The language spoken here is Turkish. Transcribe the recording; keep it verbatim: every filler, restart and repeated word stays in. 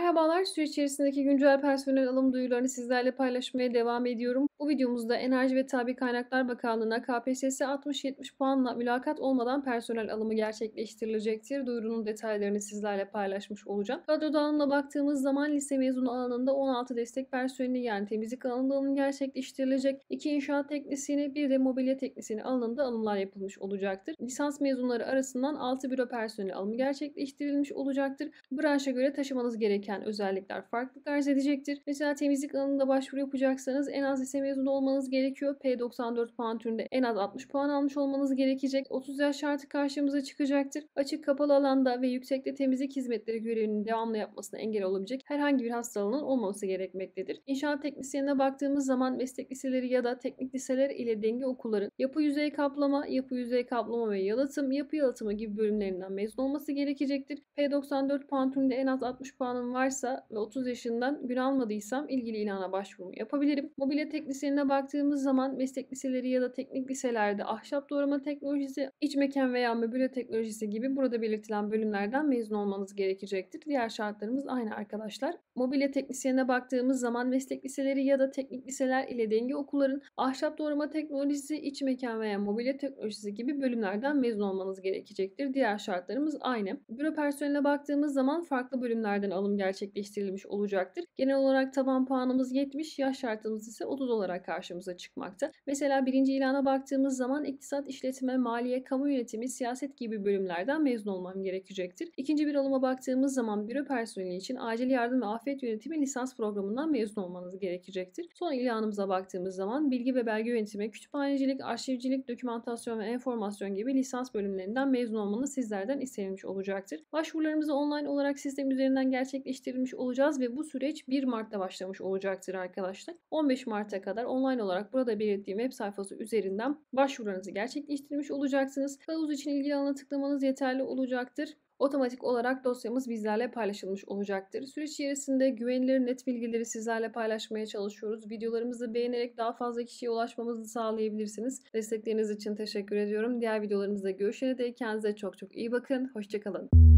Merhabalar, süreç içerisindeki güncel personel alım duyurularını sizlerle paylaşmaya devam ediyorum. Bu videomuzda Enerji ve Tabii Kaynaklar Bakanlığı'na K P S S altmış yetmiş puanla mülakat olmadan personel alımı gerçekleştirilecektir. Duyurunun detaylarını sizlerle paylaşmış olacağım. Kadro dağılımına baktığımız zaman lise mezunu alanında on altı destek personeli yani temizlik alanında alım gerçekleştirilecek. iki inşaat teknisyeni, bir de mobilya teknisyeni alanında alımlar yapılmış olacaktır. Lisans mezunları arasından altı büro personeli alımı gerçekleştirilmiş olacaktır. Branşa göre taşımanız gereken özellikler farklılık arz edecektir. Mesela temizlik alanında başvuru yapacaksanız en az lise mezunu olmanız gerekiyor. P doksan dört puan türünde en az altmış puan almış olmanız gerekecek. otuz yaş şartı karşımıza çıkacaktır. Açık kapalı alanda ve yüksekte temizlik hizmetleri görevinin devamlı yapmasına engel olabilecek herhangi bir hastalığının olmaması gerekmektedir. İnşaat teknisyenine baktığımız zaman meslek liseleri ya da teknik liseler ile denge okulların yapı yüzey kaplama, yapı yüzey kaplama ve yalıtım, yapı yalıtımı gibi bölümlerinden mezun olması gerekecektir. P doksan dört puan türünde en az altmış puanım varsa ve otuz yaşından gün almadıysam ilgili ilana başvurumu yapabilirim. Mobilya teknisyenine baktığımız zaman meslek liseleri ya da teknik liselerde ahşap doğrama teknolojisi, iç mekan veya mobilya teknolojisi gibi burada belirtilen bölümlerden mezun olmanız gerekecektir. Diğer şartlarımız aynı arkadaşlar. Mobilya teknisyenine baktığımız zaman meslek liseleri ya da teknik liseler ile denge okulların ahşap doğrama teknolojisi, iç mekan veya mobilya teknolojisi gibi bölümlerden mezun olmanız gerekecektir. Diğer şartlarımız aynı. Büro personeline baktığımız zaman farklı bölümlerden alım gerçekleştirilmiş olacaktır. Genel olarak taban puanımız yetmiş, yaş şartımız ise otuz olarak karşımıza çıkmakta. Mesela birinci ilana baktığımız zaman iktisat, işletme, maliye, kamu yönetimi, siyaset gibi bölümlerden mezun olmam gerekecektir. İkinci bir alıma baktığımız zaman büro personeli için acil yardım ve afet yönetimi lisans programından mezun olmanız gerekecektir. Son ilanımıza baktığımız zaman bilgi ve belge yönetimi, kütüphanecilik, arşivcilik, dokümantasyon ve enformasyon gibi lisans bölümlerinden mezun olmanız sizlerden istenilmiş olacaktır. Başvurularımızı online olarak sistem üzerinden gerçekleştirilmiş olacağız ve bu süreç bir Mart'ta başlamış olacaktır arkadaşlar. on beş Mart'a kadar online olarak burada belirttiğim web sayfası üzerinden başvurularınızı gerçekleştirmiş olacaksınız. Kılavuz için ilgili alana tıklamanız yeterli olacaktır. Otomatik olarak dosyamız bizlerle paylaşılmış olacaktır. Süreç içerisinde güvenilir net bilgileri sizlerle paylaşmaya çalışıyoruz. Videolarımızı beğenerek daha fazla kişiye ulaşmamızı sağlayabilirsiniz. Destekleriniz için teşekkür ediyorum. Diğer videolarımızda görüşene dek kendinize çok çok iyi bakın. Hoşça kalın.